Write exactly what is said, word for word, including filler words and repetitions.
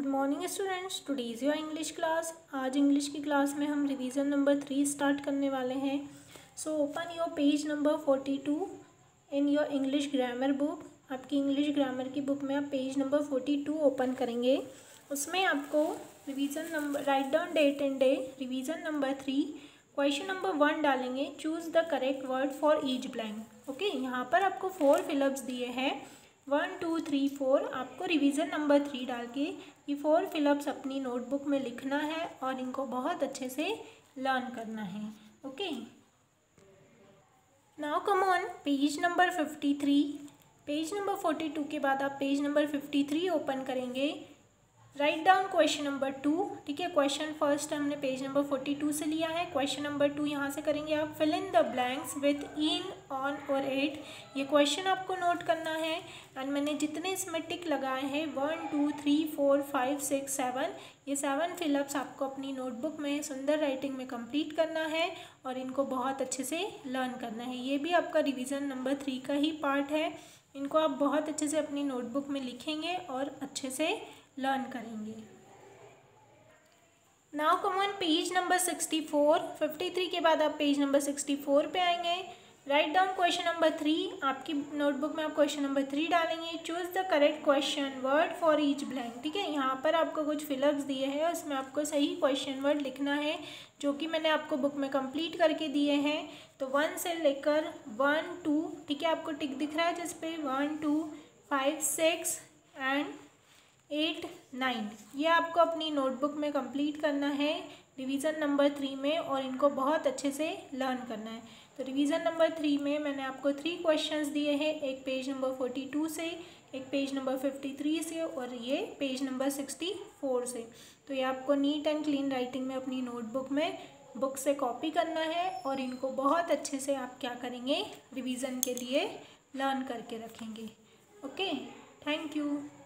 Good morning students, today is your English class. आज English की class में हम रिवीजन नंबर थ्री स्टार्ट करने वाले हैं। So open your page number forty two in your English grammar book. आपकी English grammar की book में आप page number forty two open करेंगे। उसमें आपको revision number write down date and day revision number three question number one डालेंगे। Choose the correct word for each blank. Okay, यहाँ पर आपको फोर फिलअप्स दिए हैं, वन टू थ्री फोर। आपको रिवीजन नंबर थ्री डाल के ये फोर फिलअप्स अपनी नोटबुक में लिखना है और इनको बहुत अच्छे से लर्न करना है। Okay, now come on page number fifty three. Page number forty two के बाद आप page number fifty three open करेंगे। Write down question number two. ठीक है, क्वेश्चन फर्स्ट हमने पेज नंबर फोर्टी टू से लिया है। क्वेश्चन नंबर टू यहाँ से करेंगे आप। Fill in the blanks with in, on और एट। ये क्वेश्चन आपको नोट करना है। एंड मैंने जितने इसमें टिक लगाए हैं one two three four five six seven, ये सेवन फिलअप्स आपको अपनी नोटबुक में सुंदर राइटिंग में कंप्लीट करना है और इनको बहुत अच्छे से लर्न करना है। ये भी आपका रिविज़न नंबर थ्री का ही पार्ट है। इनको आप बहुत अच्छे से अपनी नोटबुक में लिखेंगे और अच्छे से लर्न करेंगे। Now come on page number sixty four. Fifty three के बाद आप पेज नंबर सिक्सटी फोर पे आएंगे। Write down question number three. आपकी नोटबुक में आप क्वेश्चन नंबर थ्री डालेंगे। Choose the correct question word for each blank. ठीक है, यहाँ पर आपको कुछ फिलअप्स दिए हैं, उसमें आपको सही क्वेश्चन वर्ड लिखना है जो कि मैंने आपको बुक में कंप्लीट करके दिए हैं। तो वन से लेकर वन टू, ठीक है, आपको टिक दिख रहा है जिसपे one two five six and eight nine, ये आपको अपनी नोटबुक में कंप्लीट करना है रिवीजन नंबर थ्री में और इनको बहुत अच्छे से लर्न करना है। तो रिवीजन नंबर थ्री में मैंने आपको थ्री क्वेश्चंस दिए हैं, एक पेज नंबर फोर्टी टू से, एक पेज नंबर फिफ्टी थ्री से और ये पेज नंबर सिक्सटी फोर से। तो ये आपको नीट एंड क्लीन राइटिंग में अपनी नोटबुक में बुक से कॉपी करना है और इनको बहुत अच्छे से आप क्या करेंगे, रिवीजन के लिए लर्न करके रखेंगे। Okay, thank you.